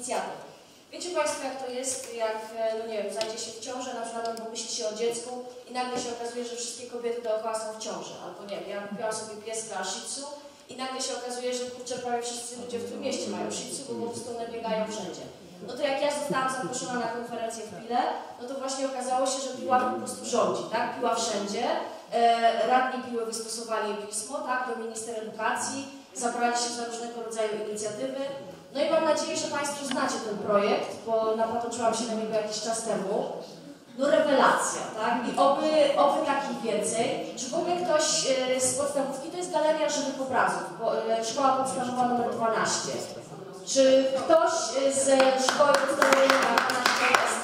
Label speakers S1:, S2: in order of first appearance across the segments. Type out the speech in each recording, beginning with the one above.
S1: inicjatyw. Wiecie Państwo, jak to jest, jak, no nie wiem, zajdzie się w ciążę, na przykład albo myśli się o dziecku i nagle się okazuje, że wszystkie kobiety dookoła są w ciąży. Albo nie wiem, ja kupiłam sobie pieska Shih Tzu i nagle się okazuje, że kurczę, prawie wszyscy ludzie w tym mieście mają Shih Tzu, bo po prostu one biegają wszędzie. No to jak ja zostałam zaproszona na konferencję w Pile, no to właśnie okazało się, że piła po prostu rządzi, tak? Piła wszędzie. Radni Piły wystosowali pismo, tak? Do minister edukacji, zabrali się za różnego rodzaju inicjatywy. No i mam nadzieję, że Państwo znacie ten projekt, bo napatrzyłam się na niego jakiś czas temu. No rewelacja, tak? I oby takich więcej. Czy w ogóle ktoś z podstawówki, to jest Galeria Żywych Obrazów, szkoła podstawowa nr 12. Czy ktoś z szkoły podstawowej nr 12 jest?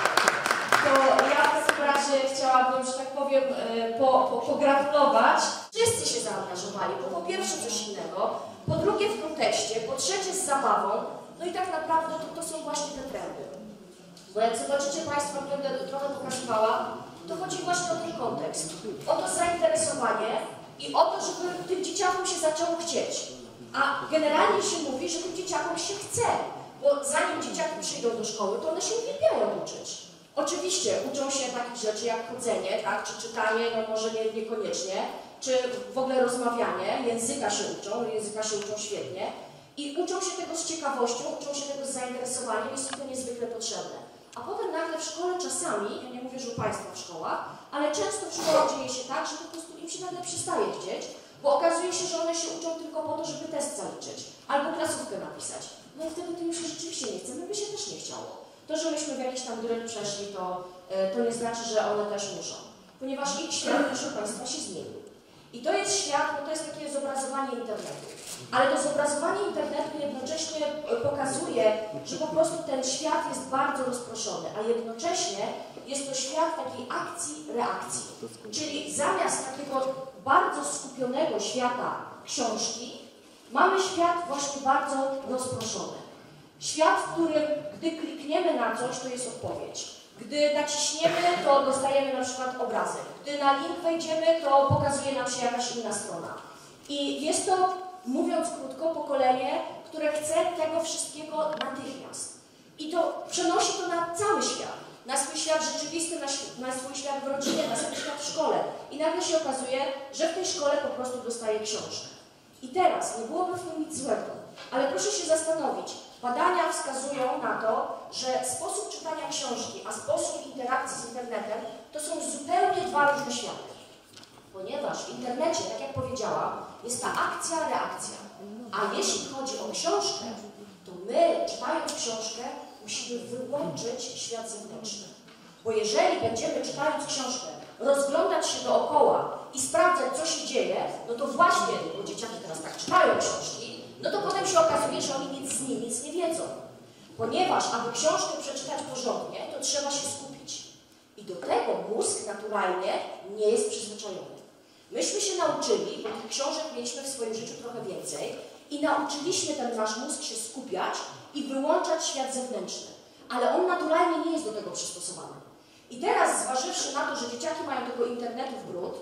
S1: To ja w takim razie chciałabym, że tak powiem, pogratulować. Wszyscy się zaangażowali, bo po pierwsze coś innego, po drugie w kontekście, po trzecie z zabawą, no i tak naprawdę to są właśnie te trendy. Bo jak zobaczycie Państwo, będę trochę pokazywała, to chodzi właśnie o ten kontekst, o to zainteresowanie i o to, żeby tym dzieciakom się zaczęło chcieć. A generalnie się mówi, że tym dzieciakom się chce, bo zanim dzieciaki przyjdą do szkoły, to one się uwielbiają uczyć. Oczywiście uczą się takich rzeczy jak chodzenie, tak, czy czytanie, no może niekoniecznie, czy w ogóle rozmawianie, języka się uczą świetnie i uczą się tego z ciekawością, uczą się tego z zainteresowaniem, jest im to niezwykle potrzebne. A potem nagle w szkole czasami, ja nie mówię, że u Państwa w szkołach, ale często w szkole dzieje się tak, że po prostu im się nagle przestaje chcieć, bo okazuje się, że one się uczą tylko po to, żeby test zaliczyć albo klasówkę napisać. No i wtedy to im się rzeczywiście nie chce, my by się też nie chciało. To, że myśmy w jakiś tam drill przeszli, to nie znaczy, że one też muszą. Ponieważ ich świat, proszę Państwa, się zmienił. I to jest świat, no to jest takie zobrazowanie internetu. Ale to zobrazowanie internetu jednocześnie pokazuje, że po prostu ten świat jest bardzo rozproszony, a jednocześnie jest to świat takiej akcji-reakcji. Czyli zamiast takiego bardzo skupionego świata książki, mamy świat właśnie bardzo rozproszony. Świat, w którym gdy klikniemy na coś, to jest odpowiedź. Gdy naciśniemy, to dostajemy na przykład obrazek. Gdy na link wejdziemy, to pokazuje nam się jakaś inna strona. I jest to, mówiąc krótko, pokolenie, które chce tego wszystkiego natychmiast. I to przenosi to na cały świat. Na swój świat rzeczywisty, na swój świat w rodzinie, na swój świat w szkole. I nagle się okazuje, że w tej szkole po prostu dostaje książkę. I teraz, nie byłoby w tym nic złego, ale proszę się zastanowić, badania wskazują na to, że sposób czytania książki, a sposób interakcji z internetem to są zupełnie dwa różne światy. Ponieważ w internecie, tak jak powiedziałam, jest ta akcja-reakcja. A jeśli chodzi o książkę, to my, czytając książkę, musimy wyłączyć świat zewnętrzny. Bo jeżeli będziemy, czytając książkę, rozglądać się dookoła i sprawdzać, co się dzieje, no to właśnie, bo dzieciaki teraz tak czytają książki, no to potem się okazuje, że oni nic nie wiedzą. Ponieważ, aby książkę przeczytać porządnie, to trzeba się skupić. I do tego mózg naturalnie nie jest przyzwyczajony. Myśmy się nauczyli, bo tych książek mieliśmy w swoim życiu trochę więcej, i nauczyliśmy ten nasz mózg się skupiać i wyłączać świat zewnętrzny. Ale on naturalnie nie jest do tego przystosowany. I teraz, zważywszy na to, że dzieciaki mają tego internetu w brud,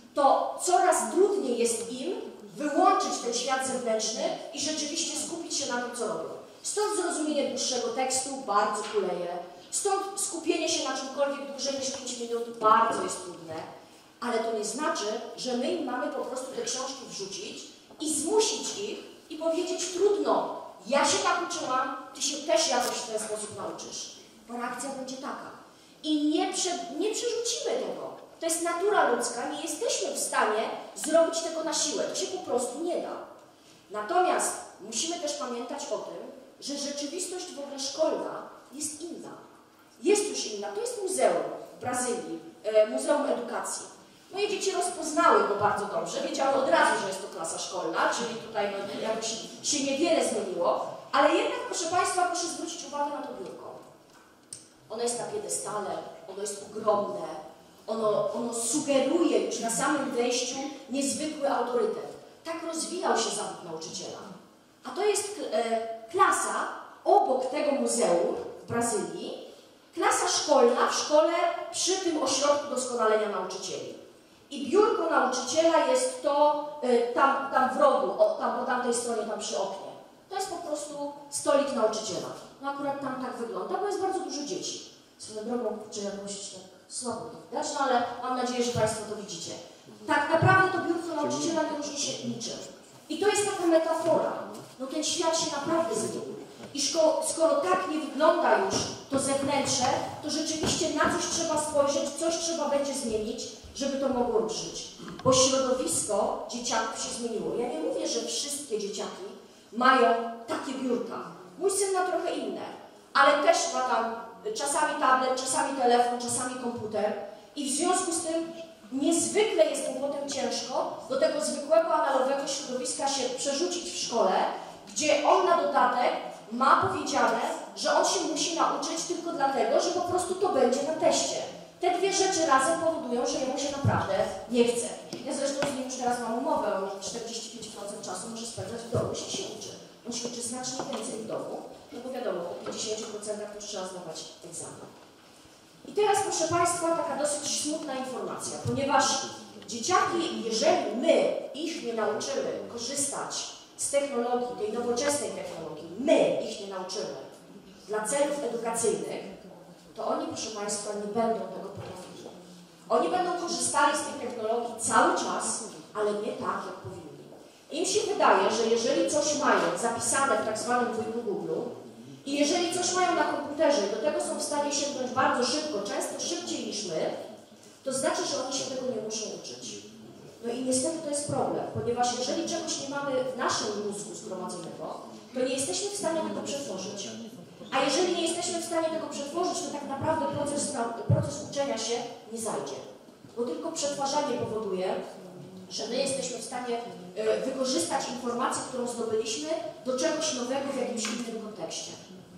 S1: to coraz trudniej jest im wyłączyć ten świat zewnętrzny i rzeczywiście skupić się na tym, co robią. Stąd zrozumienie dłuższego tekstu bardzo kuleje. Stąd skupienie się na czymkolwiek dłużej niż 5 minut bardzo jest trudne. Ale to nie znaczy, że my im mamy po prostu te książki wrzucić i zmusić ich i powiedzieć trudno, ja się tak uczyłam, ty się też jakoś w ten sposób nauczysz. Bo reakcja będzie taka. I nie przerzucimy tego. To jest natura ludzka, nie jesteśmy w stanie zrobić tego na siłę. To się po prostu nie da. Natomiast musimy też pamiętać o tym, że rzeczywistość w ogóle szkolna jest inna. Jest już inna. To jest muzeum w Brazylii, Muzeum Edukacji. Moje dzieci rozpoznały go bardzo dobrze, wiedziały od razu, że jest to klasa szkolna, czyli tutaj no, jakoś się niewiele zmieniło, ale jednak, proszę Państwa, proszę zwrócić uwagę na to biurko. Ono jest na piedestale, ono jest ogromne, ono sugeruje już na samym wejściu niezwykły autorytet. Tak rozwijał się zawód nauczyciela. A to jest klasa obok tego muzeum w Brazylii, klasa szkolna w szkole przy tym ośrodku doskonalenia nauczycieli. I biurko nauczyciela jest to tam w rogu, tam po tamtej stronie, tam przy oknie. To jest po prostu stolik nauczyciela. No akurat tam tak wygląda, bo jest bardzo dużo dzieci. Swoją drogą, czy jakoś tak słabo to widać, no ale mam nadzieję, że Państwo to widzicie. Tak naprawdę to biurko nauczyciela nie różni się niczym. I to jest taka metafora. No ten świat się naprawdę zmienił. I skoro tak nie wygląda już to zewnętrze, to rzeczywiście na coś trzeba spojrzeć, coś trzeba będzie zmienić, żeby to mogło ruszyć. Bo środowisko dzieciaków się zmieniło. Ja nie mówię, że wszystkie dzieciaki mają takie biurka. Mój syn ma trochę inne, ale też ma tam czasami tablet, czasami telefon, czasami komputer. I w związku z tym niezwykle jest mu potem ciężko do tego zwykłego analogowego środowiska się przerzucić w szkole, gdzie on na dodatek ma powiedziane, że on się musi nauczyć tylko dlatego, że po prostu to będzie na teście. Te dwie rzeczy razem powodują, że jemu się naprawdę nie chce. Ja zresztą z nim już teraz mam umowę, on 45% czasu może spędzać w domu, jeśli się uczy. On się uczy znacznie więcej w domu, no bo wiadomo, po 50% już trzeba zdawać egzamin. I teraz, proszę Państwa, taka dosyć smutna informacja, ponieważ dzieciaki, jeżeli my ich nie nauczymy korzystać z technologii, tej nowoczesnej technologii, my ich nie nauczymy dla celów edukacyjnych, to oni, proszę Państwa, nie będą tego potrafili. Oni będą korzystali z tej technologii cały czas, ale nie tak, jak powinni. Im się wydaje, że jeżeli coś mają zapisane w tak zwanym wujku Google i jeżeli coś mają na komputerze i do tego są w stanie sięgnąć bardzo szybko, często szybciej niż my, to znaczy, że oni się tego nie muszą uczyć. No i niestety to jest problem, ponieważ jeżeli czegoś nie mamy w naszym mózgu zgromadzonego, to nie jesteśmy w stanie tego przetworzyć. A jeżeli nie jesteśmy w stanie tego przetworzyć, to tak naprawdę proces uczenia się nie zajdzie. Bo tylko przetwarzanie powoduje, że my jesteśmy w stanie wykorzystać informację, którą zdobyliśmy, do czegoś nowego w jakimś innym kontekście.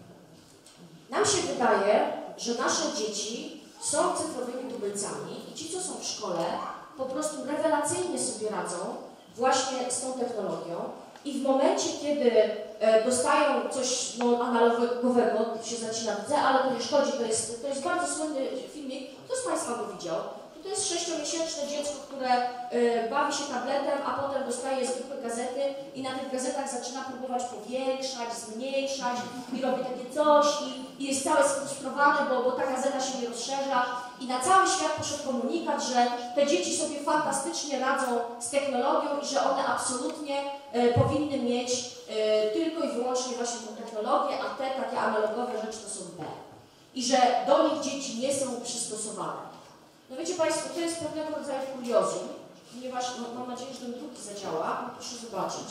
S1: Nam się wydaje, że nasze dzieci są cyfrowymi tubylcami i ci, co są w szkole, po prostu rewelacyjnie sobie radzą właśnie z tą technologią i w momencie, kiedy dostają coś analogowego, się zacina widzę, ale to nie szkodzi, to jest bardzo słynny filmik, kto z Państwa go widział? To jest 6-miesięczne dziecko, które bawi się tabletem, a potem dostaje zwykłe gazety i na tych gazetach zaczyna próbować powiększać, zmniejszać i robi takie coś i jest cały sfrustrowany, bo ta gazeta się nie rozszerza i na cały świat poszedł komunikat, że te dzieci sobie fantastycznie radzą z technologią i że one absolutnie powinny mieć tylko i wyłącznie właśnie tą technologię, a te takie analogowe rzeczy to są B. I że do nich dzieci nie są przystosowane. No wiecie Państwo, to jest pewnego rodzaju kuriozum, ponieważ mam nadzieję, że ten drugi zadziała. No proszę zobaczyć.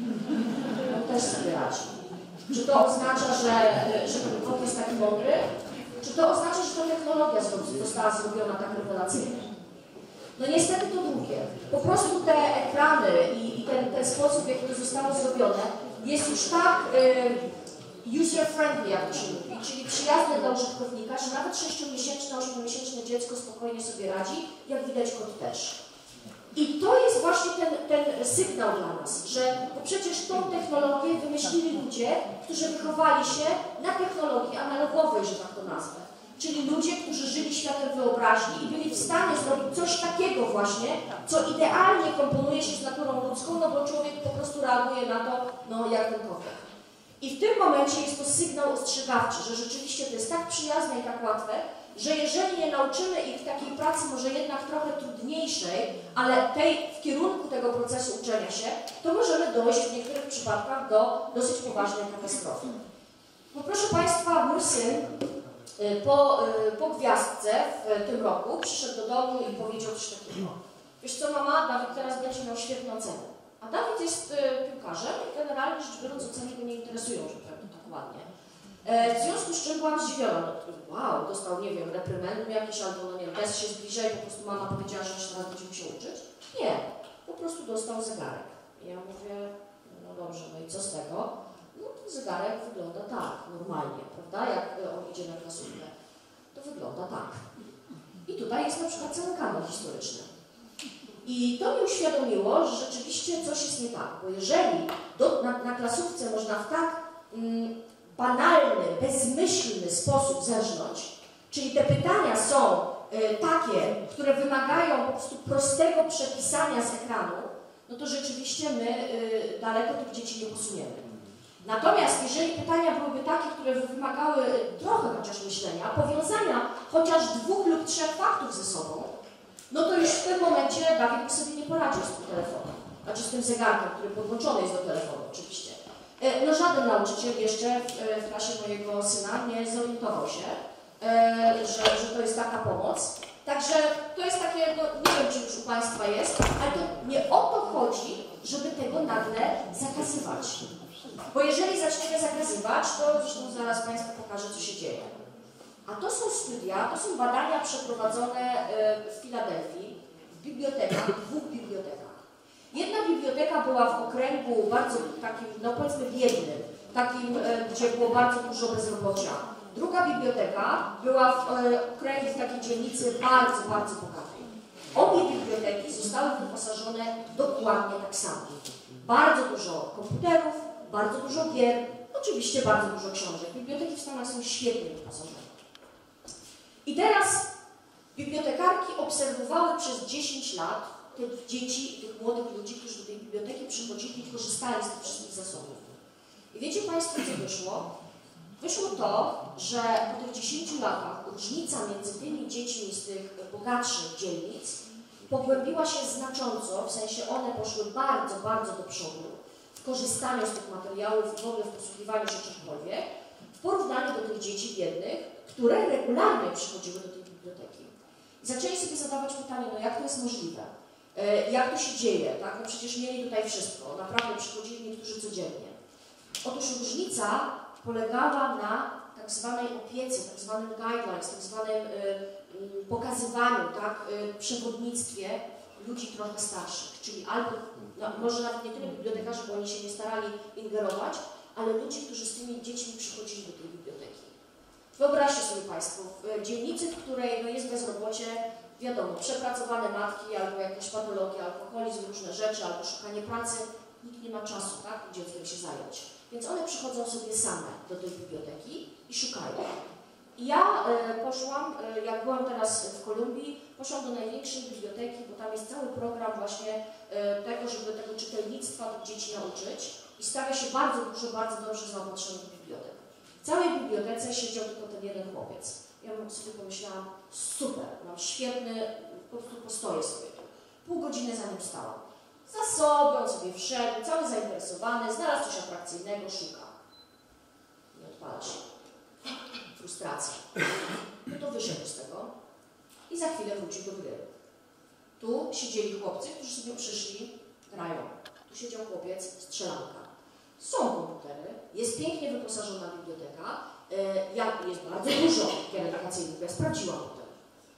S1: On też sobie radzi. Czy to oznacza, że ten kot jest taki mądry? Czy to oznacza, że ta technologia została zrobiona tak rewelacyjnie? No niestety to drugie. Po prostu te ekrany i ten sposób, w jaki to zostało zrobione, jest już tak user-friendly, jak to się mówi, czyli przyjazne dla użytkownika, że nawet 6-miesięczne, 8-miesięczne dziecko spokojnie sobie radzi, jak widać kot też. I to jest właśnie ten sygnał dla nas, że przecież tą technologię wymyślili ludzie, którzy wychowali się na technologii analogowej, że tak to nazwę. Czyli ludzie, którzy żyli światem wyobraźni i byli w stanie zrobić coś takiego właśnie, co idealnie komponuje się z naturą ludzką, no bo człowiek po prostu reaguje na to, no jak ten kotek. I w tym momencie jest to sygnał ostrzegawczy, że rzeczywiście to jest tak przyjazne i tak łatwe, że jeżeli nie nauczymy ich takiej pracy może jednak trochę trudniejszej, ale tej w kierunku tego procesu uczenia się, to możemy dojść w niektórych przypadkach do dosyć poważnej katastrofy. No proszę Państwa, mój syn po gwiazdce w tym roku przyszedł do domu i powiedział coś takiego. Wiesz co, mama, Dawid teraz będzie miał świetne oceny. A Dawid jest piłkarzem i generalnie rzecz biorąc oceny go nie interesują, że powiem to tak ładnie. W związku z czym byłam zdziwiona. No, wow, dostał, nie wiem, reprymendy jakieś albo, no nie wiem, test się zbliża i po prostu mama powiedziała, że jeszcze raz będzie musiał uczyć. Nie, po prostu dostał zegarek. I ja mówię, no dobrze, no i co z tego? No ten zegarek wygląda tak, normalnie, prawda? Jak on idzie na klasówkę, to wygląda tak. I tutaj jest na przykład cały kanon historyczny. I to mi uświadomiło, że rzeczywiście coś jest nie tak, bo jeżeli na klasówce można w tak banalny, bezmyślny sposób zerżnąć, czyli te pytania są takie, które wymagają po prostu prostego przepisania z ekranu, no to rzeczywiście my daleko tych dzieci nie posuniemy. Natomiast
S2: jeżeli pytania byłyby takie, które wymagały trochę chociaż myślenia, powiązania chociaż 2 lub 3 faktów ze sobą, no to już w tym momencie Dawid by sobie nie poradził z tym telefonem. Znaczy z tym zegarkiem, który podłączony jest do telefonu oczywiście. No żaden nauczyciel jeszcze w klasie mojego syna nie zorientował się, że to jest taka pomoc. Także to jest takie, no nie wiem, czy już u Państwa jest, ale to nie o to chodzi, żeby tego nagle zakazywać. Bo jeżeli zaczniemy zakazywać, to zresztą zaraz Państwu pokażę, co się dzieje. A to są studia, to są badania przeprowadzone w Filadelfii, w bibliotekach, 2 bibliotekach. Jedna biblioteka była w okręgu bardzo takim, no powiedzmy biednym, takim, gdzie było bardzo dużo bezrobocia. Druga biblioteka była w okręgu, w takiej dzielnicy bardzo, bardzo bogatej. Obie biblioteki zostały wyposażone dokładnie tak samo. Bardzo dużo komputerów, bardzo dużo gier, oczywiście bardzo dużo książek. Biblioteki w Stanach są świetnie wyposażone. I teraz bibliotekarki obserwowały przez 10 lat tych dzieci, tych młodych ludzi, którzy do tej biblioteki przychodzili i korzystali z tych wszystkich zasobów. I wiecie Państwo, co wyszło? Wyszło to, że po tych 10 latach różnica między tymi dziećmi z tych bogatszych dzielnic pogłębiła się znacząco, w sensie one poszły bardzo, bardzo do przodu w korzystaniu z tych materiałów i w ogóle w posługiwaniu się czymkolwiek, w porównaniu do tych dzieci biednych, które regularnie przychodziły do tej biblioteki. I zaczęli sobie zadawać pytanie, no jak to jest możliwe? Jak to się dzieje? Tak? No przecież mieli tutaj wszystko, naprawdę przychodzili niektórzy codziennie. Otóż różnica polegała na tak zwanej opiece, tak zwanym guidelines, tak zwanym pokazywaniu, tak, przewodnictwie ludzi trochę starszych, czyli albo, no, może nawet nie tyle bibliotekarzy, bo oni się nie starali ingerować, ale ludzi, którzy z tymi dziećmi przychodzili do tej biblioteki. Wyobraźcie sobie Państwo, w dzielnicy, w której no, jest bezrobocie, wiadomo, przepracowane matki, albo jakieś patologie, alkoholizm, różne rzeczy, albo szukanie pracy, nikt nie ma czasu, tak, dzieckiem się zająć. Więc one przychodzą sobie same do tej biblioteki i szukają. I ja poszłam, jak byłam teraz w Kolumbii, poszłam do największej biblioteki, bo tam jest cały program właśnie tego, żeby tego czytelnictwa tych dzieci nauczyć i stawia się bardzo dużo, bardzo dobrze zaopatrzonych bibliotek. W całej bibliotece siedział tylko ten jeden chłopiec. Ja sobie pomyślałam, super, mam świetny, po prostu postoję sobie tu. Pół godziny za nim stałam. Za sobą on sobie wszedł, cały zainteresowany, znalazł coś atrakcyjnego, szuka. Nie odpala się. Frustracja. No to wyszedł z tego i za chwilę wrócił do gry. Tu siedzieli chłopcy, którzy sobie przyszli, grają. Tu siedział chłopiec, strzelanka. Są komputery, jest pięknie wyposażona biblioteka, jest bardzo dużo gier edukacyjnych, ja sprawdziłam potem.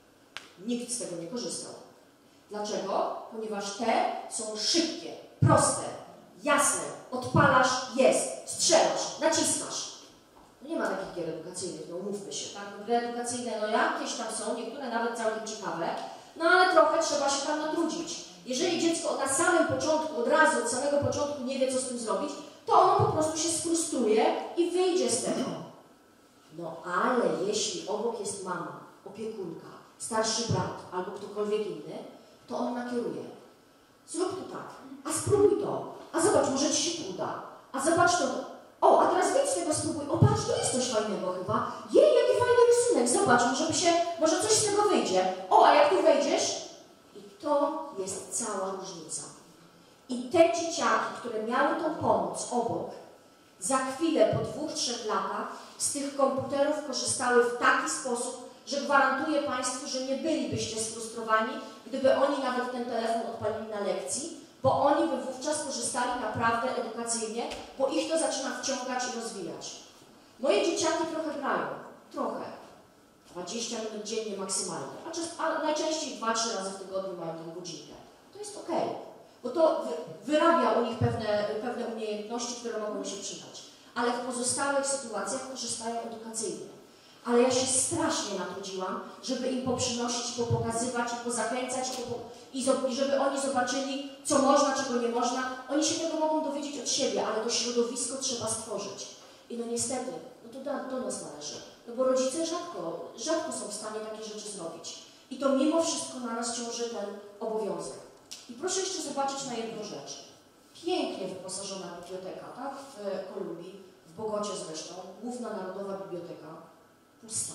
S2: Nikt z tego nie korzystał. Dlaczego? Ponieważ te są szybkie, proste, jasne. Odpalasz, jest, strzelasz, naciskasz. No nie ma takich gier edukacyjnych, no umówmy się, tak? Gry edukacyjne, no jakieś tam są, niektóre nawet całkiem ciekawe, no ale trochę trzeba się tam natrudzić. Jeżeli dziecko na samym początku, od razu, od samego początku nie wie, co z tym zrobić, to ono po prostu się sfrustruje i wyjdzie z tego. No ale jeśli obok jest mama, opiekunka, starszy brat albo ktokolwiek inny, to on nakieruje. Zrób to tak, a spróbuj to, a zobacz, może ci się uda, a zobacz to. O, a teraz wyjdź z tego, spróbuj. O, patrz, to jest coś fajnego chyba. Jej, jaki fajny rysunek, zobacz, może coś z tego wyjdzie. O, a jak tu wejdziesz? I to jest cała różnica. I te dzieciaki, które miały tą pomoc obok, za chwilę, po 2-3 latach, z tych komputerów korzystały w taki sposób, że gwarantuję Państwu, że nie bylibyście sfrustrowani, gdyby oni nawet ten telefon odpalili na lekcji, bo oni by wówczas korzystali naprawdę edukacyjnie, bo ich to zaczyna wciągać i rozwijać. Moje dzieciaki trochę grają, trochę. 20 minut dziennie maksymalnie, a najczęściej 2-3 razy w tygodniu mają tę godzinkę. To jest ok, bo to wyrabia u nich pewne umiejętności, które mogą mi się przydać. Ale w pozostałych sytuacjach korzystają edukacyjnie. Ale ja się strasznie natrudziłam, żeby im poprzynosić, popokazywać, pozachęcać i żeby oni zobaczyli, co można, czego nie można. Oni się tego mogą dowiedzieć od siebie, ale to środowisko trzeba stworzyć. I no niestety, no to do nas należy. No bo rodzice rzadko są w stanie takie rzeczy zrobić. I to mimo wszystko na nas ciąży ten obowiązek. I proszę jeszcze zobaczyć na jedną rzecz. Pięknie wyposażona biblioteka, tak? W Kolumbii, w Bogocie zresztą, główna Narodowa Biblioteka, pusta.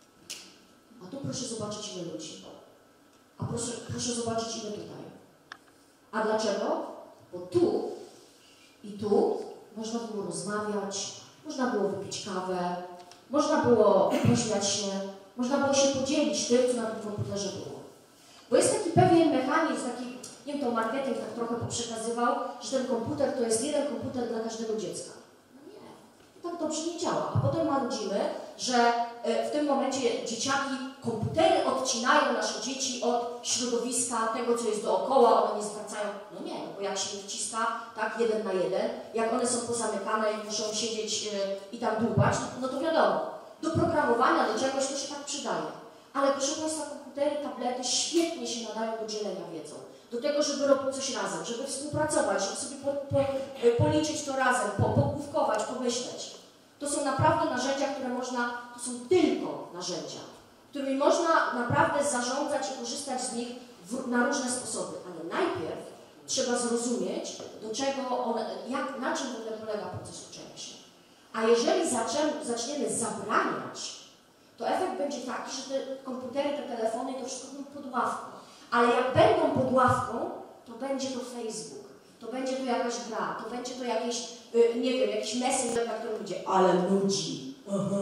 S2: A tu proszę zobaczyć ile ludzi. A proszę zobaczyć ile tutaj. A dlaczego? Bo tu i tu można było rozmawiać, można było wypić kawę, można było pośmiać się, można było się podzielić tym, co na tym komputerze było. Bo jest taki pewien mechanizm, taki, nie wiem, to marketing tak trochę poprzekazywał, że ten komputer to jest jeden komputer dla każdego dziecka. No nie, tak dobrze nie działa. A potem marudzimy, że w tym momencie dzieciaki, komputery odcinają nasze dzieci od środowiska, tego, co jest dookoła, one nie zwracają. No nie, bo jak się nie wciska, tak, 1 na 1, jak one są pozamykane i muszą siedzieć i tam dłubać, no to wiadomo, do programowania, do czegoś to się tak przydaje. Ale proszę Państwa, komputery, tablety świetnie się nadają do dzielenia wiedzą. Do tego, żeby robić coś razem, żeby współpracować, żeby sobie policzyć to razem, pogłówkować, pomyśleć. To są naprawdę narzędzia, które można, to są tylko narzędzia, którymi można naprawdę zarządzać i korzystać z nich na różne sposoby. Ale najpierw trzeba zrozumieć, do czego one, na czym w ogóle polega proces uczenia się. A jeżeli zaczniemy zabraniać, to efekt będzie taki, że te komputery, te telefony i to wszystko będą pod ławką. Ale jak będą pod ławką, to będzie to Facebook, to będzie to jakaś gra, to będzie to jakieś, nie wiem, jakiś messenger, na którym ludzie, ale nudzi,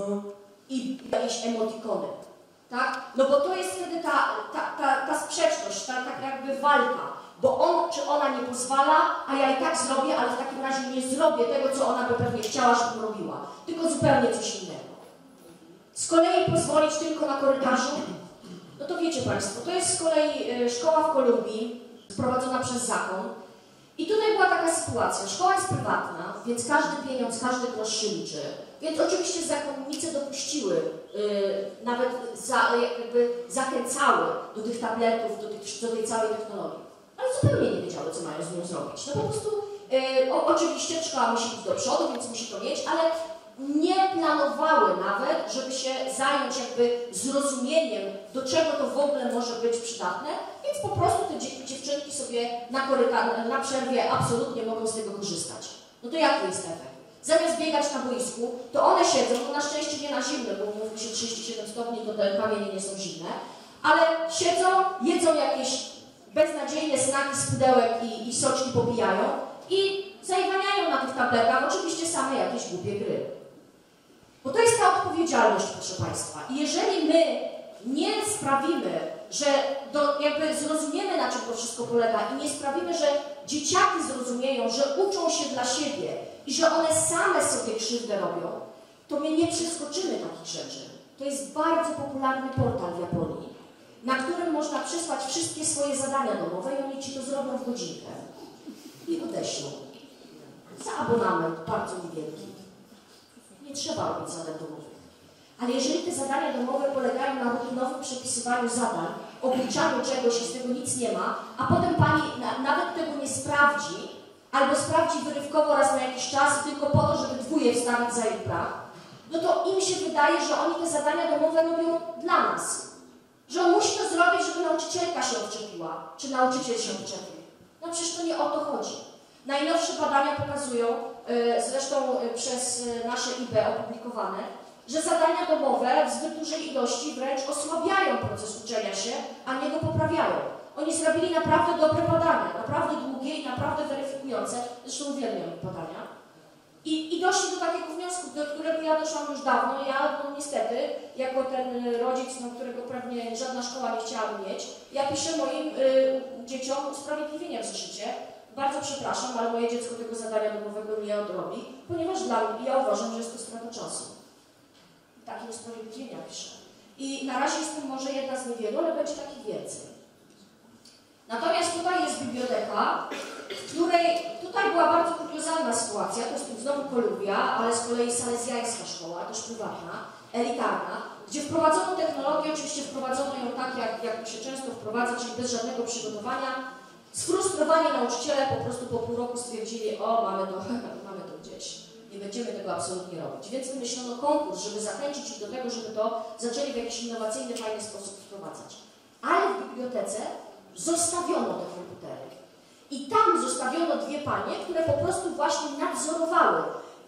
S2: i jakieś emotikony, tak? No bo to jest wtedy ta sprzeczność, ta jakby walka, bo on czy ona nie pozwala, a ja i tak zrobię, ale w takim razie nie zrobię tego, co ona by pewnie chciała, żebym robiła, tylko zupełnie coś innego. Z kolei pozwolić tylko na korytarzu, no to wiecie Państwo, to jest z kolei szkoła w Kolumbii, sprowadzona przez zakon. I tutaj była taka sytuacja, szkoła jest prywatna, więc każdy pieniądz, każdy grosz się liczy. Więc oczywiście zakonnice dopuściły, nawet zachęcały do tych tabletów, do tej całej technologii. Ale zupełnie nie wiedziały, co mają z nią zrobić. No po prostu, oczywiście szkoła musi iść do przodu, więc musi to mieć, ale nie planowały nawet, żeby się zająć jakby zrozumieniem, do czego to w ogóle może być przydatne, więc po prostu te dziewczynki sobie na przerwie absolutnie mogą z tego korzystać. No to jaki jest efekt? Zamiast biegać na boisku, to one siedzą, to na szczęście nie na zimne, bo mówi się 37 stopni, to te kamienie nie są zimne, ale siedzą, jedzą jakieś beznadziejne snaki z pudełek i soczki popijają i zajwaniają na tych tabletach, oczywiście same jakieś głupie gry. Bo to jest ta odpowiedzialność, proszę Państwa. I jeżeli my nie sprawimy, że jakby zrozumiemy, na czym to wszystko polega i nie sprawimy, że dzieciaki zrozumieją, że uczą się dla siebie i że one same sobie krzywdę robią, to my nie przeskoczymy takich rzeczy. To jest bardzo popularny portal w Japonii, na którym można przysłać wszystkie swoje zadania domowe i oni Ci to zrobią w godzinkę i odeślą. Za abonament bardzo niewielki. Nie trzeba robić zadań domowych. Ale jeżeli te zadania domowe polegają na rutynowym przepisywaniu zadań, obliczaniu czegoś i z tego nic nie ma, a potem Pani nawet tego nie sprawdzi, albo sprawdzi wyrywkowo raz na jakiś czas tylko po to, żeby dwóje wstawić za ich brak, no to im się wydaje, że oni te zadania domowe robią dla nas. Że on musi to zrobić, żeby nauczycielka się odczepiła, czy nauczyciel się odczepił. No przecież to nie o to chodzi. Najnowsze badania pokazują, zresztą przez nasze IB opublikowane, że zadania domowe w zbyt dużej ilości wręcz osłabiają proces uczenia się, a nie go poprawiają. Oni zrobili naprawdę dobre badania, naprawdę długie i naprawdę weryfikujące, zresztą uwielbiam badania. I doszli do takiego wniosku, do którego ja doszłam już dawno. Ja, no niestety, jako ten rodzic, którego pewnie żadna szkoła nie chciałaby mieć, ja piszę moim dzieciom usprawiedliwienie w zeszycie. Bardzo przepraszam, ale moje dziecko tego zadania domowego nie odrobi, ponieważ ja uważam, że jest to strata czasu. Takie usprawiedliwienia piszę. I na razie jestem może jedna z niewielu, ale będzie takich więcej. Natomiast tutaj jest biblioteka, w której, tutaj była bardzo kuriozalna sytuacja, to jest tu znowu Kolumbia, ale z kolei salezjańska szkoła, też prywatna, elitarna, gdzie wprowadzono technologię, oczywiście wprowadzono ją tak, jak się często wprowadza, czyli bez żadnego przygotowania. Sfrustrowani nauczyciele po prostu po pół roku stwierdzili, o, mamy to gdzieś, nie będziemy tego absolutnie robić. Więc wymyślono konkurs, żeby zachęcić ich do tego, żeby to zaczęli w jakiś innowacyjny, fajny sposób wprowadzać. Ale w bibliotece zostawiono te komputery. I tam zostawiono dwie panie, które po prostu właśnie nadzorowały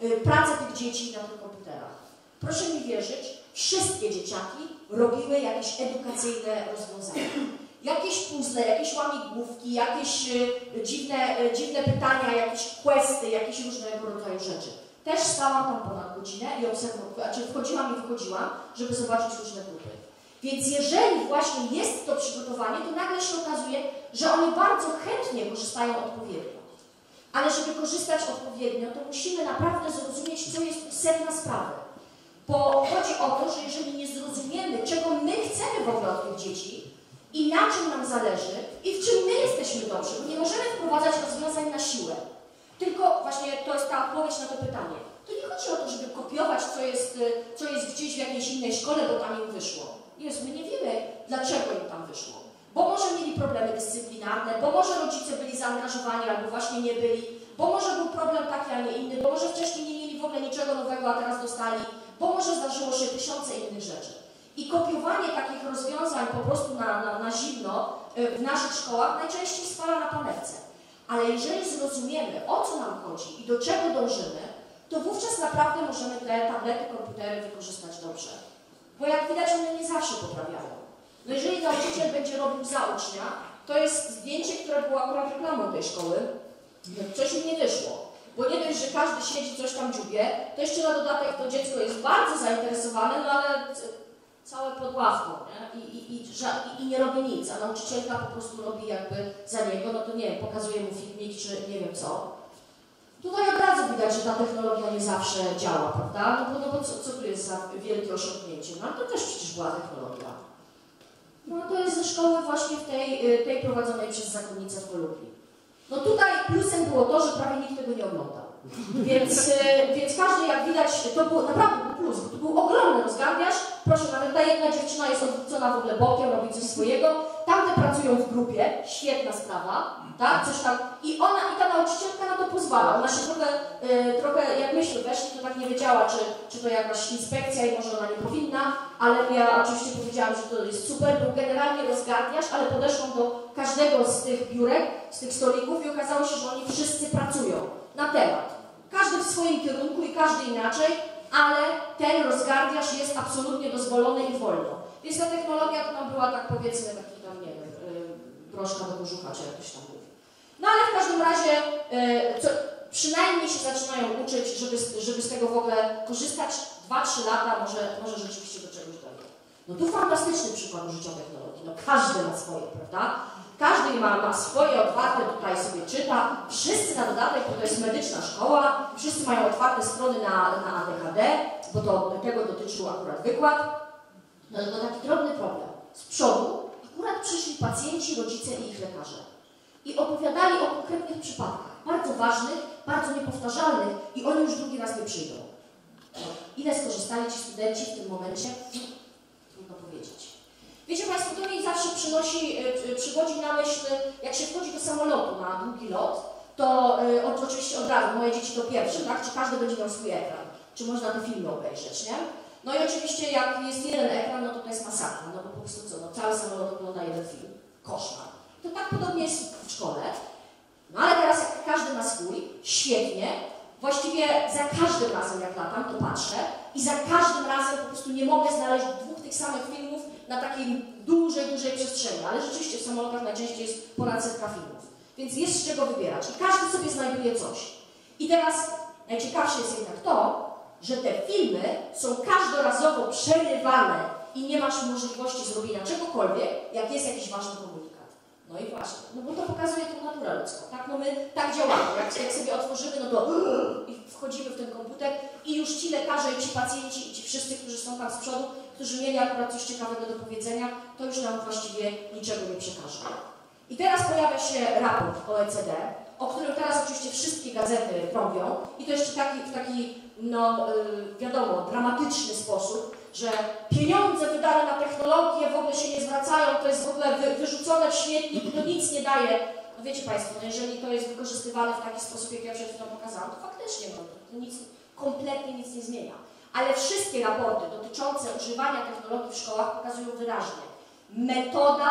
S2: pracę tych dzieci na tych komputerach. Proszę mi wierzyć, wszystkie dzieciaki robiły jakieś edukacyjne rozwiązania. Jakieś puzzle, jakieś łamigłówki, jakieś dziwne pytania, jakieś questy, jakieś różnego rodzaju rzeczy. Też stałam tam ponad godzinę i wchodziłam i wychodziłam, żeby zobaczyć różne grupy. Więc jeżeli właśnie jest to przygotowanie, to nagle się okazuje, że oni bardzo chętnie korzystają odpowiednio. Ale żeby korzystać odpowiednio, to musimy naprawdę zrozumieć, co jest sedna sprawy. Bo chodzi o to, że jeżeli nie zrozumiemy, czego my chcemy w ogóle od tych dzieci i na czym nam zależy i w czym my jesteśmy dobrzy, bo nie możemy wprowadzać rozwiązań na siłę. Tylko właśnie to jest ta odpowiedź na to pytanie. To nie chodzi o to, żeby kopiować, co jest gdzieś w jakiejś innej szkole, bo tam im wyszło. My nie wiemy, dlaczego im tam wyszło. Bo może mieli problemy dyscyplinarne, bo może rodzice byli zaangażowani albo właśnie nie byli, bo może był problem taki, a nie inny, bo może wcześniej nie mieli w ogóle niczego nowego, a teraz dostali, bo może zdarzyło się tysiące innych rzeczy. I kopiowanie takich rozwiązań po prostu na zimno w naszych szkołach najczęściej spala na panewce. Ale jeżeli zrozumiemy, o co nam chodzi i do czego dążymy, to wówczas naprawdę możemy te tablety, komputery wykorzystać dobrze. Bo jak widać, one nie zawsze poprawiają. No jeżeli nauczyciel będzie robił za ucznia, to jest zdjęcie, które było akurat reklamą tej szkoły. Coś mi nie wyszło. Bo nie dość, że każdy siedzi, coś tam dziubie, to jeszcze na dodatek to dziecko jest bardzo zainteresowane, no ale całe pod ławką, nie? I nie robi nic, a nauczycielka po prostu robi jakby za niego, no to nie wiem, pokazuje mu filmik, czy nie wiem co. Tutaj od razu widać, że ta technologia nie zawsze działa, prawda? No bo co tu jest za wielkie osiągnięcie? No ale to też przecież była technologia. No to jest ze szkoły właśnie tej prowadzonej przez zakonnicę w Kolumbii. No tutaj plusem było to, że prawie nikt tego nie oglądał. Więc każdy, jak widać, to było naprawdę plus, bo to był ogromny rozgardiaż. Proszę, nawet ta jedna dziewczyna jest odwrócona w ogóle bokiem, robi coś swojego. Tamte pracują w grupie, świetna sprawa, tak, coś tam. I ta nauczycielka na to pozwala. Ona się trochę jak myśmy weszli, to tak nie wiedziała, czy to jakaś inspekcja i może ona nie powinna, ale ja oczywiście powiedziałam, że to jest super, był generalnie rozgardiaż, ale podeszłam do każdego z tych biurek, z tych stolików i okazało się, że oni wszyscy pracują na temat. Każdy w swoim kierunku i każdy inaczej, ale ten rozgardiaż jest absolutnie dozwolony i wolno. Więc ta technologia to nam była, tak powiedzmy, taki tam, nie wiem, broszka do kożucha, czy jak ktoś tam mówi. No ale w każdym razie przynajmniej się zaczynają uczyć, żeby z tego w ogóle korzystać. 2-3 lata może rzeczywiście do czegoś dojdzie. No tu fantastyczny przykład użycia technologii. No każdy ma swoje, prawda? Każdy ma swoje otwarte, tutaj sobie czyta. Wszyscy na dodatek, bo to jest medyczna szkoła, wszyscy mają otwarte strony na ADHD, bo tego dotyczył akurat wykład. No tylko taki drobny problem. Z przodu akurat przyszli pacjenci, rodzice i ich lekarze. I opowiadali o konkretnych przypadkach, bardzo ważnych, bardzo niepowtarzalnych i oni już drugi raz nie przyjdą. Ile skorzystali ci studenci w tym momencie? Trudno powiedzieć. Wiecie Państwo, to mi zawsze przywodzi na myśl, jak się wchodzi do samolotu na długi lot, to oczywiście od razu, moje dzieci to pierwsze, tak? Czy każdy będzie miał swój ekran? Czy można te filmy obejrzeć, nie? No i oczywiście jak jest jeden ekran, no to jest masakra, no bo po prostu co, no cały samolot ogląda jeden film. Koszmar. To tak podobnie jest w szkole. No ale teraz jak każdy ma swój, świetnie, właściwie za każdym razem jak latam, to patrzę i za każdym razem po prostu nie mogę znaleźć 2 tych samych filmów na takiej dużej przestrzeni, ale rzeczywiście w samolotach najczęściej jest ponad 100 filmów, więc jest z czego wybierać i każdy sobie znajduje coś. I teraz najciekawsze jest jednak to, że te filmy są każdorazowo przerywane i nie masz możliwości zrobienia czegokolwiek, jak jest jakiś ważny komunikat. No i właśnie, no bo to pokazuje tą naturę ludzką, tak? No my tak działamy, jak sobie otworzymy, no to i wchodzimy w ten komputer i już ci lekarze i ci pacjenci i ci wszyscy, którzy są tam z przodu, którzy mieli akurat coś ciekawego do powiedzenia, to już nam właściwie niczego nie przekażą. I teraz pojawia się raport OECD, o którym teraz oczywiście wszystkie gazety trąbią i to jeszcze w taki, no wiadomo, dramatyczny sposób, że pieniądze wydane na technologię w ogóle się nie zwracają, to jest w ogóle wyrzucone w śmietnik, to nic nie daje. No wiecie Państwo, no jeżeli to jest wykorzystywane w taki sposób, jak ja przed chwilą pokazałam, to faktycznie to kompletnie nic nie zmienia. Ale wszystkie raporty dotyczące używania technologii w szkołach pokazują wyraźnie, metoda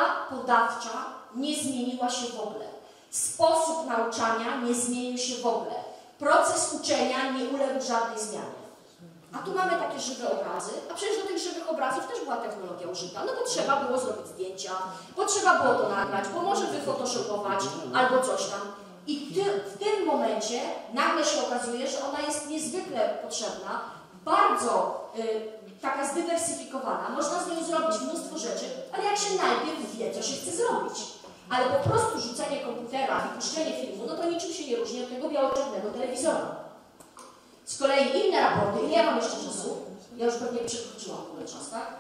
S2: podawcza nie zmieniła się w ogóle. Sposób nauczania nie zmienił się w ogóle. proces uczenia nie uległ żadnej zmianie. A tu mamy takie żywe obrazy, a przecież do tych żywych obrazów też była technologia użyta, no bo trzeba było zrobić zdjęcia, bo trzeba było to nagrać, bo może wyfotoshopować albo coś tam. I w tym momencie nagle się okazuje, że ona jest niezwykle potrzebna, bardzo taka zdywersyfikowana, można z nią zrobić mnóstwo rzeczy, ale jak się najpierw wie, co się chce zrobić. Ale po prostu rzucenie komputera i puszczenie filmu, no to niczym się nie różni od tego biało-czarnego telewizora. Z kolei inne raporty, ile ja mam jeszcze czasu? Ja już pewnie przekroczyłam w ogóle czas, tak?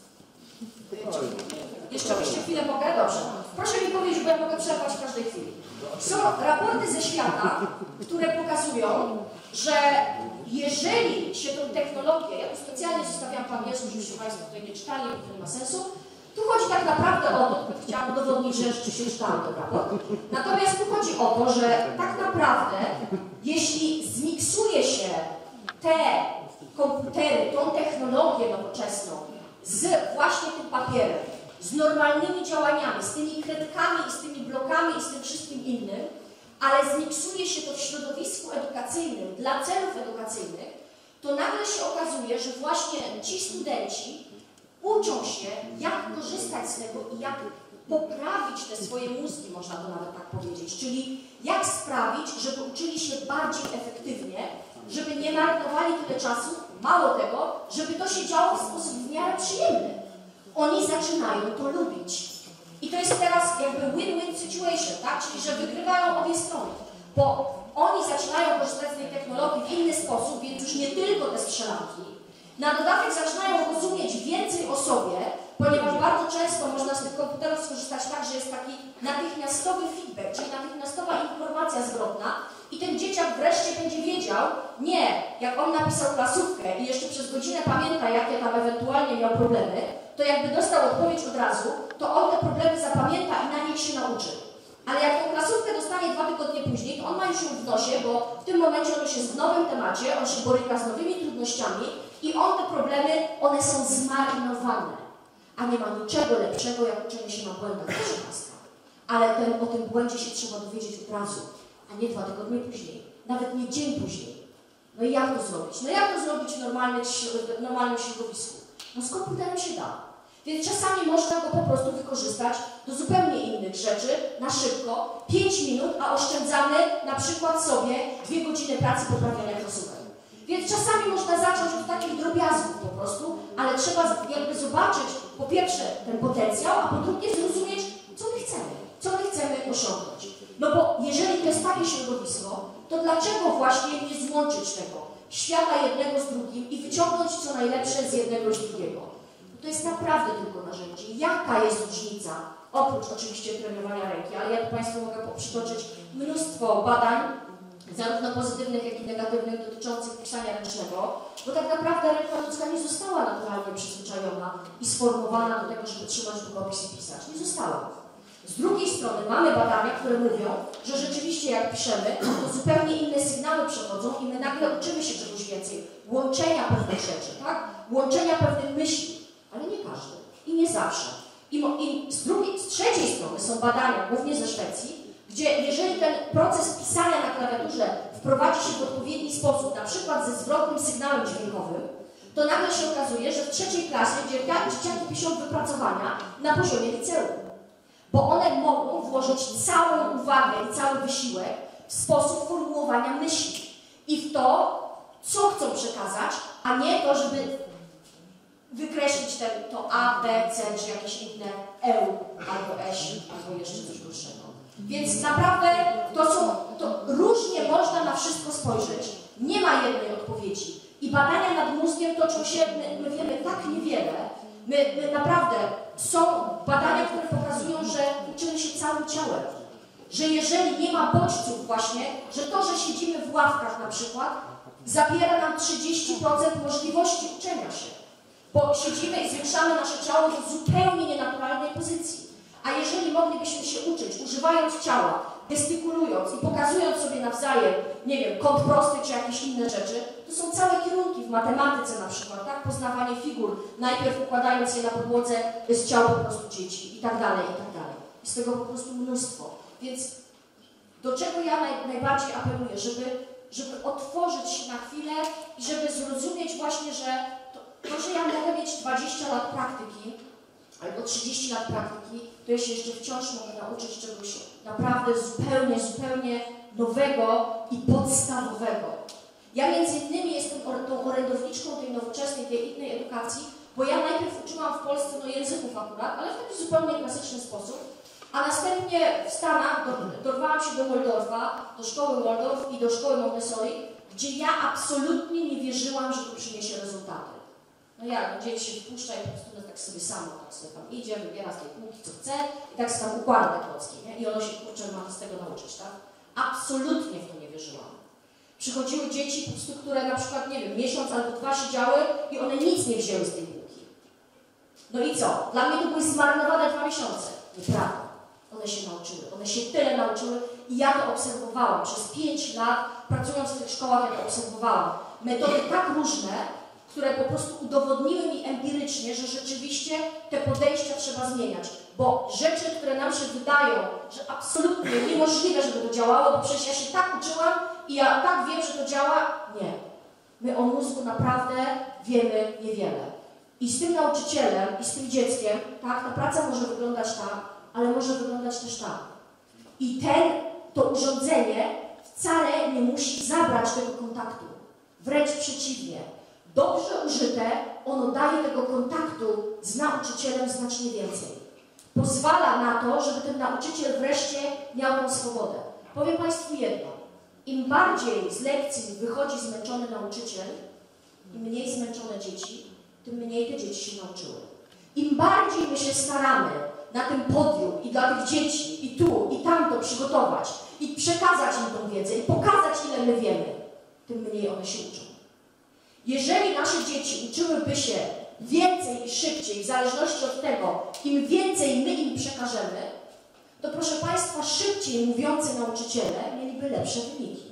S2: Jeszcze chwilę mogę? Dobrze. Proszę mi powiedzieć, bo ja mogę przerwać w każdej chwili. Są raporty ze świata, które pokazują, że jeżeli się tą technologię, ja tu specjalnie zostawiam po angielsku, żebyście Państwo tutaj nie czytali, bo to nie ma sensu. Tu chodzi tak naprawdę o to, tylko chciałam udowodnić, że rzeczywiście czytałam ten raport. Natomiast tu chodzi o to, że tak naprawdę, jeśli zmiksuje się te komputery, tą technologię nowoczesną z właśnie tym papierem, z normalnymi działaniami, z tymi kredkami i z tymi blokami i z tym wszystkim innym, ale zmiksuje się to w środowisku edukacyjnym dla celów edukacyjnych, to nagle się okazuje, że właśnie ci studenci uczą się, jak korzystać z tego i jak poprawić te swoje mózgi, można to nawet tak powiedzieć, czyli jak sprawić, żeby uczyli się bardziej efektywnie, żeby nie marnowali tyle czasu, mało tego, żeby to się działo w sposób w miarę przyjemny. Oni zaczynają to lubić. I to jest teraz jakby win-win situation, tak? Czyli że wygrywają obie strony, bo oni zaczynają korzystać z tej technologii w inny sposób, więc już nie tylko te strzelanki. Na dodatek zaczynają rozumieć więcej o sobie, ponieważ bardzo często można z tych komputerów skorzystać tak, że jest taki natychmiastowy feedback, czyli natychmiastowa informacja zwrotna i ten dzieciak wreszcie będzie wiedział, nie, jak on napisał klasówkę i jeszcze przez godzinę pamięta, jakie tam ewentualnie miał problemy, to jakby dostał odpowiedź od razu, to on te problemy zapamięta i na nich się nauczy. Ale jak tą klasówkę dostanie 2 tygodnie później, to on ma już ją w nosie, bo w tym momencie on już jest w nowym temacie, on się boryka z nowymi trudnościami i on te problemy, one są zmarnowane. A nie ma niczego lepszego, jak uczenie się na błędach, proszę Państwa. Ale o tym błędzie się trzeba dowiedzieć od razu, a nie 2 tygodnie później, nawet nie dzień później. No i jak to zrobić? No jak to zrobić w normalnym środowisku? No z komputerem się da. Więc czasami można go po prostu wykorzystać do zupełnie innych rzeczy, na szybko, 5 minut, a oszczędzamy na przykład sobie 2 godziny pracy poprawiania klasówek. Więc czasami można zacząć od takich drobiazgów po prostu, ale trzeba jakby zobaczyć po pierwsze ten potencjał, a po drugie zrozumieć, co my chcemy osiągnąć. No bo jeżeli to jest takie środowisko, to dlaczego właśnie nie złączyć tego świata jednego z drugim i wyciągnąć co najlepsze z jednego i z drugiego? To jest naprawdę tylko narzędzie. Jaka jest różnica? Oprócz oczywiście trenowania ręki, ale ja tu Państwu mogę przytoczyć mnóstwo badań, zarówno pozytywnych, jak i negatywnych, dotyczących pisania ręcznego, bo tak naprawdę ręka ludzka nie została naturalnie przyzwyczajona i sformowana do tego, żeby trzymać długopis i pisać. Nie została. Z drugiej strony mamy badania, które mówią, że rzeczywiście jak piszemy, to zupełnie inne sygnały przechodzą i my nagle uczymy się czegoś więcej. Łączenia pewnych rzeczy, tak? Łączenia pewnych myśli, ale nie każdy i nie zawsze. Z trzeciej strony są badania, głównie ze Szwecji, gdzie jeżeli ten proces pisania na klawiaturze wprowadzi się w odpowiedni sposób, na przykład ze zwrotnym sygnałem dźwiękowym, to nagle się okazuje, że w 3. klasie dzieciaki piszą wypracowania na poziomie liceum. Bo one mogą włożyć całą uwagę i cały wysiłek w sposób formułowania myśli i w to, co chcą przekazać, a nie to, żeby wykreślić to A, B, C, czy jakieś inne EU, albo EŚ, albo jeszcze coś gorszego. Więc naprawdę to różnie można na wszystko spojrzeć. Nie ma jednej odpowiedzi. I badania nad mózgiem toczą się, my wiemy tak niewiele. My naprawdę, są badania, które pokazują, że uczymy się całym ciałem. Że jeżeli nie ma bodźców właśnie, że to, że siedzimy w ławkach na przykład, zabiera nam 30% możliwości uczenia się. Bo siedzimy i zwiększamy nasze ciało do zupełnie nienaturalnej pozycji. A jeżeli moglibyśmy się uczyć, używając ciała, gestykulując i pokazując sobie nawzajem, nie wiem, kąt prosty czy jakieś inne rzeczy, to są całe kierunki w matematyce na przykład, tak? Poznawanie figur, najpierw układając je na podłodze z ciał po prostu dzieci i tak dalej, i tak dalej. Jest tego po prostu mnóstwo. Więc do czego ja najbardziej apeluję, żeby żeby otworzyć się na chwilę i żeby zrozumieć właśnie, że to, że ja mogę mieć 20 lat praktyki, albo 30 lat praktyki, to ja się jeszcze wciąż mogę nauczyć czegoś naprawdę zupełnie nowego i podstawowego. Ja między innymi jestem tą orędowniczką tej nowoczesnej, tej innej edukacji, bo ja najpierw uczyłam w Polsce języków akurat, ale w taki zupełnie klasyczny sposób, a następnie w Stanach dorwałam się do Waldorfa, do szkoły Waldorf i do szkoły Montessori, gdzie ja absolutnie nie wierzyłam, że to przyniesie rezultaty. No jak, dzieci się wpuszcza i po prostu tak sobie samo, tak sobie tam idzie, wybiera z tej półki co chce i tak sobie tam układa te klocki, nie? I ono się, kurczę, ma z tego nauczyć, tak? Absolutnie w to nie wierzyłam. Przychodziły dzieci po prostu, które na przykład, nie wiem, miesiąc albo 2 siedziały i one nic nie wzięły z tej półki. No i co? Dla mnie to były zmarnowane 2 miesiące. Nieprawda. One się nauczyły. One się tyle nauczyły i ja to obserwowałam. Przez 5 lat, pracując w tych szkołach, ja to obserwowałam. Metody tak różne, które po prostu udowodniły mi empirycznie, że rzeczywiście te podejścia trzeba zmieniać. Bo rzeczy, które nam się wydają, że absolutnie niemożliwe, żeby to działało, bo przecież ja się tak uczyłam i ja tak wiem, że to działa. Nie. My o mózgu naprawdę wiemy niewiele. I z tym nauczycielem, i z tym dzieckiem, tak, ta praca może wyglądać tak, ale może wyglądać też tak. I to urządzenie wcale nie musi zabrać tego kontaktu. Wręcz przeciwnie. Dobrze użyte, ono daje tego kontaktu z nauczycielem znacznie więcej. Pozwala na to, żeby ten nauczyciel wreszcie miał tą swobodę. Powiem Państwu jedno. Im bardziej z lekcji wychodzi zmęczony nauczyciel, im mniej zmęczone dzieci, tym mniej te dzieci się nauczyły. Im bardziej my się staramy na tym podium i dla tych dzieci, i tu, i tamto przygotować, i przekazać im tą wiedzę, i pokazać, ile my wiemy, tym mniej one się uczą. Jeżeli nasze dzieci uczyłyby się więcej i szybciej, w zależności od tego, im więcej my im przekażemy, to proszę Państwa, szybciej mówiący nauczyciele mieliby lepsze wyniki.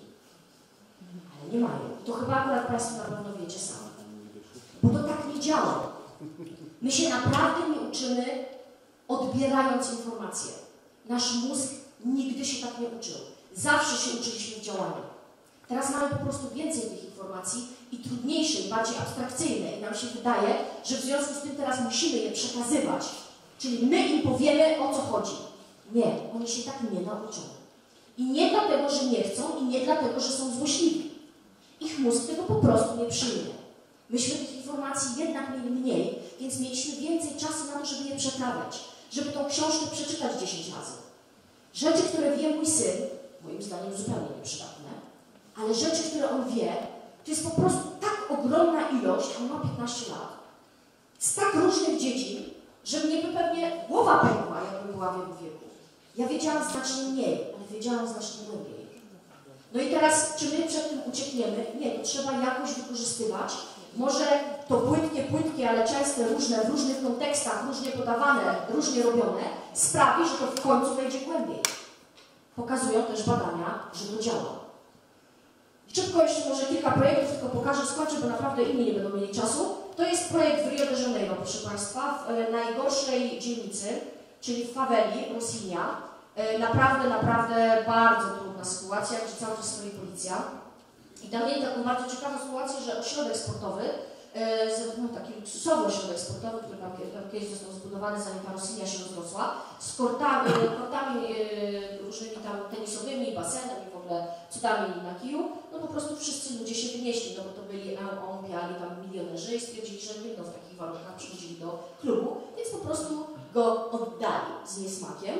S2: Ale nie mają. To chyba akurat Państwo na pewno wiecie sami. Bo to tak nie działa. My się naprawdę nie uczymy, odbierając informacje. Nasz mózg nigdy się tak nie uczył. Zawsze się uczyliśmy w działaniu. Teraz mamy po prostu więcej tych informacji i trudniejsze, i bardziej abstrakcyjne. I nam się wydaje, że w związku z tym teraz musimy je przekazywać. Czyli my im powiemy, o co chodzi. Nie, oni się tak nie nauczą. I nie dlatego, że nie chcą, i nie dlatego, że są złośliwi. Ich mózg tego po prostu nie przyjmie. Myśmy tych informacji jednak mieli mniej, więc mieliśmy więcej czasu na to, żeby je przetrawiać. Żeby tą książkę przeczytać 10 razy. Rzeczy, które wie mój syn, moim zdaniem zupełnie nieprzydatne, ale rzeczy, które on wie, to jest po prostu tak ogromna ilość, on ma 15 lat, z tak różnych dziedzin, że mnie by pewnie głowa pękła, jakbym była w jego wieku. Ja wiedziałam znacznie mniej, ale wiedziałam znacznie głębiej. No i teraz, czy my przed tym uciekniemy? Nie, to trzeba jakoś wykorzystywać. Może to płytkie, ale często różne, w różnych kontekstach, różnie podawane, różnie robione, sprawi, że to w końcu wejdzie głębiej. Pokazują też badania, że to działa. Szybko jeszcze może kilka projektów, tylko pokażę, skończę, bo naprawdę inni nie będą mieli czasu. To jest projekt w Rio de Janeiro, proszę Państwa, w najgorszej dzielnicy, czyli w faweli Rocinha. Naprawdę bardzo trudna sytuacja, gdzie cały czas stoi policja. I tam mieli taką bardzo ciekawą sytuację, że ośrodek sportowy, taki luksusowy ośrodek sportowy, który tam kiedyś został zbudowany, zanim ta Rocinha się rozrosła, z kortami różnymi tam tenisowymi, basenem i w ogóle cudami na kiju, no po prostu wszyscy ludzie się wynieśli, no bo to byli olimpiali tam milionerzy i stwierdzili, że nie będą w takich warunkach przychodzili do klubu, więc po prostu go oddali z niesmakiem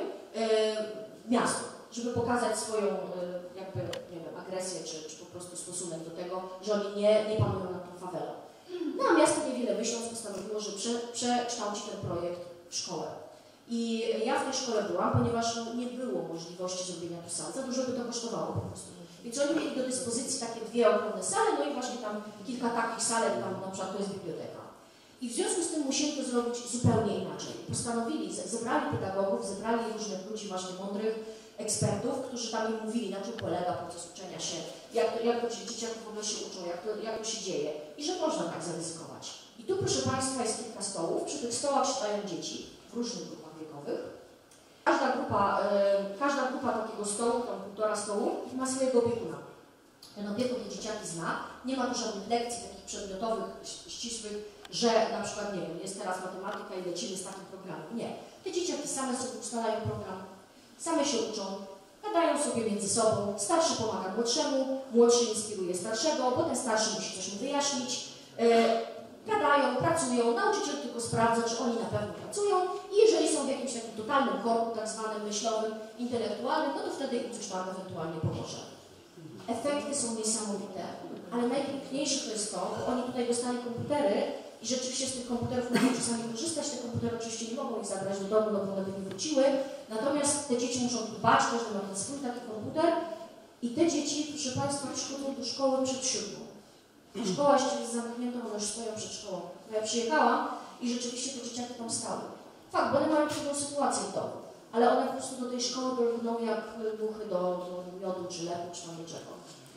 S2: miastu, żeby pokazać swoją jakby, nie wiem, agresję czy po prostu stosunek do tego, że oni nie panują nad tą fawelą. No a miasto niewiele myśląc postanowiło, że przekształci ten projekt w szkołę. I ja w tej szkole byłam, ponieważ nie było możliwości zrobienia tu sal, za dużo by to kosztowało po prostu. Więc oni mieli do dyspozycji takie 2 ogromne sale, no i właśnie tam kilka takich salek, tam na przykład to jest biblioteka. I w związku z tym musieli to zrobić zupełnie inaczej. Postanowili, zebrali pedagogów, zebrali różnych ludzi właśnie mądrych, ekspertów, którzy tam im mówili, na czym polega proces uczenia się, jak to dzieciaki w ogóle się uczą, jak to się dzieje i że można tak zaryzykować. I tu, proszę Państwa, jest kilka stołów. Przy tych stołach siadają dzieci w różnych grupach wiekowych. Każda grupa takiego stołu, tam 1,5 stołu, ma swojego opiekuna. ten opiekun te dzieciaki zna, nie ma tu żadnych lekcji takich przedmiotowych, ścisłych, że na przykład, nie wiem, jest teraz matematyka i lecimy z takim programem. Nie. Te dzieciaki same sobie ustalają program, same się uczą, gadają sobie między sobą, starszy pomaga młodszemu, młodszy inspiruje starszego, potem starszy musi coś mu wyjaśnić, gadają, pracują, nauczyciel tylko sprawdza, czy oni na pewno pracują i jeżeli są w jakimś takim totalnym korku, tak zwanym myślowym, intelektualnym, no to wtedy im coś tam ewentualnie pomoże. Efekty są niesamowite, ale najpiękniejsze to jest to, bo oni tutaj dostali komputery i rzeczywiście z tych komputerów mogą czasami korzystać, te komputery oczywiście nie mogą ich zabrać do domu, no bo one by nie wróciły, natomiast te dzieci muszą dbać, każdy ma ten swój taki komputer i te dzieci, proszę Państwa, przychodzą do szkoły przed 7. Szkoła jeszcze jest zamknięta, one już stoją przed szkołą. Ja przyjechałam i rzeczywiście te dzieciaki tam stały. Fakt, bo one mają trudną sytuację w domu, ale one po prostu do tej szkoły brną jak muchy do miodu, czy leku, czy tam niczego.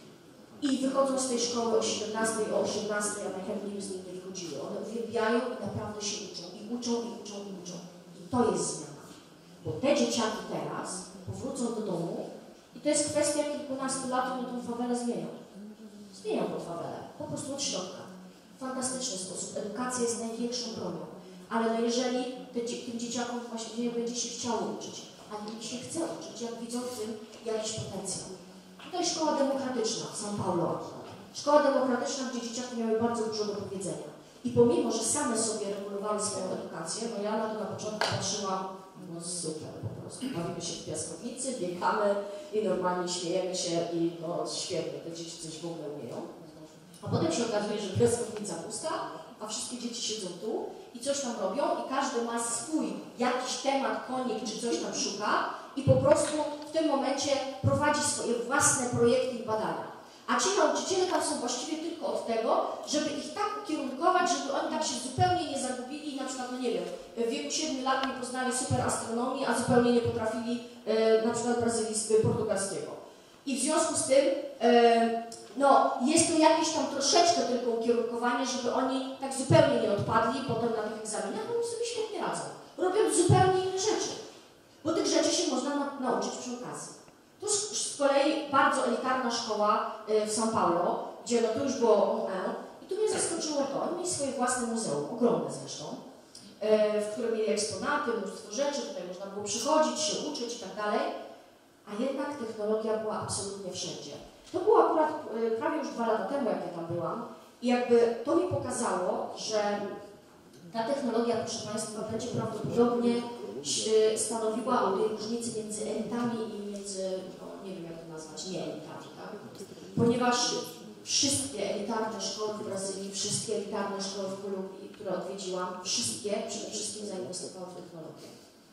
S2: I wychodzą z tej szkoły o 17, o 18, a najchętniej z niej nie wychodziły. One uwielbiają i naprawdę się uczą. I uczą, i uczą, i uczą. I to jest zmiana. Bo te dzieciaki teraz powrócą do domu i to jest kwestia kilkunastu lat, one tą fawelę zmienią. Zmienią tą fawelę. Po prostu od środka. W fantastyczny sposób. Edukacja jest największą bronią. Ale no jeżeli tym dzieciakom właśnie nie będzie się chciało uczyć, a im się chce uczyć, jak widzą w tym jakiś potencjał. Tutaj szkoła demokratyczna w São Paulo. Szkoła demokratyczna, gdzie dzieciaki miały bardzo dużo do powiedzenia. I pomimo, że same sobie regulowały swoją edukację, no ja na to na początku patrzyłam, no super po prostu. Bawimy się w piaskownicy, biegamy i normalnie śmiejemy się i no świetnie, te dzieci coś w ogóle umieją. A potem się okazuje, że piaskownica pusta, a wszystkie dzieci siedzą tu i coś tam robią i każdy ma swój jakiś temat, konik czy coś tam szuka i po prostu w tym momencie prowadzi swoje własne projekty i badania. A ci nauczyciele tam są właściwie tylko od tego, żeby ich tak ukierunkować, żeby oni tak się zupełnie nie zagubili i na przykład, no nie wiem, w wieku 7 lat nie poznali super astronomii, a zupełnie nie potrafili na przykład portugalskiego. I w związku z tym no, jest to jakieś tam troszeczkę tylko ukierunkowanie, żeby oni tak zupełnie nie odpadli potem na tych egzaminach, bo oni sobie świetnie radzą. Robią zupełnie inne rzeczy, bo tych rzeczy się można nauczyć przy okazji. To z kolei bardzo elitarna szkoła w São Paulo, gdzie no to już było OE i tu mnie zaskoczyło to. Oni mieli swoje własne muzeum, ogromne zresztą, w którym mieli eksponaty, mnóstwo rzeczy, tutaj można było przychodzić, się uczyć i tak dalej, a jednak technologia była absolutnie wszędzie. To było akurat prawie już 2 lata temu, jak ja tam byłam i jakby to mi pokazało, że ta technologia, proszę Państwa, będzie prawdopodobnie stanowiła o tej różnicy między elitami i między, no, nie wiem jak to nazwać, nie elitami, tak? Ponieważ wszystkie elitarne szkoły w Brazylii, wszystkie elitarne szkoły w Kolumbii, które odwiedziłam, wszystkie przede wszystkim zainwestowały w technologię.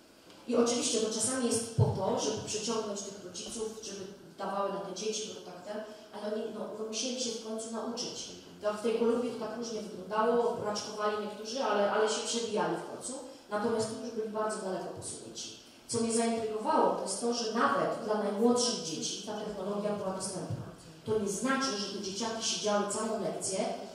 S2: I oczywiście to czasami jest po to, żeby przyciągnąć tych rodziców, żeby dawały na te dzieci, bo to tak ten, ale oni no, musieli się w końcu nauczyć. To w tej Kolumbii to tak różnie wyglądało, raczkowali niektórzy, ale się przebijali w końcu. Natomiast tu już byli bardzo daleko posunięci. Co mnie zaintrygowało, to jest to, że nawet dla najmłodszych dzieci ta technologia była dostępna. To nie znaczy, że te dzieciaki siedziały całą lekcję,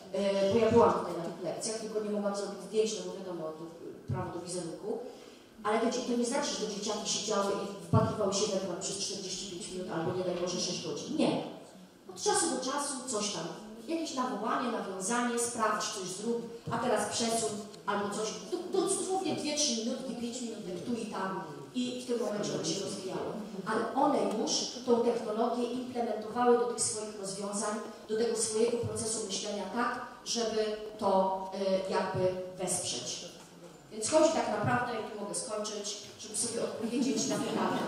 S2: bo ja byłam tutaj na tych lekcjach, tylko nie mogłam zrobić zdjęć, no bo wiadomo, to prawo do wizerunku. Ale to nie znaczy, że te dzieciaki siedziały i wpatrywały się w ekran przez 45 minut albo nie daj Boże 6 godzin. Nie. Od czasu do czasu coś tam. Jakieś nawołanie, nawiązanie, sprawdź, coś zrób, a teraz przesuń albo coś. Dosłownie 2-3 minutki, 5 minutek tu i tam i w tym momencie one się rozwijały. Ale one już tą technologię implementowały do tych swoich rozwiązań, do tego swojego procesu myślenia tak, żeby to jakby wesprzeć. Więc chodzi tak naprawdę, jak tu mogę skończyć, żeby sobie odpowiedzieć na pytanie,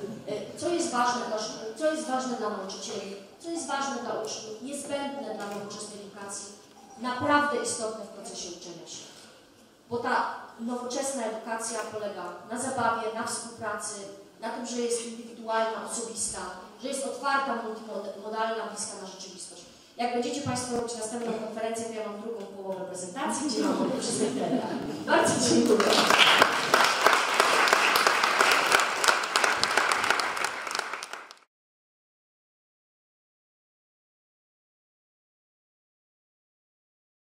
S2: co jest ważne dla szkół, co jest ważne dla nauczycieli, co jest ważne dla uczniów, niezbędne dla nowoczesnej edukacji, naprawdę istotne w procesie uczenia się. Bo ta nowoczesna edukacja polega na zabawie, na współpracy, na tym, że jest indywidualna, osobista, że jest otwarta, multimodalna, bliska na rzeczywistość. Jak będziecie Państwo robić następną konferencję, to ja mam drugą połowę prezentacji, gdzie mam wszystkie te. Bardzo dziękuję.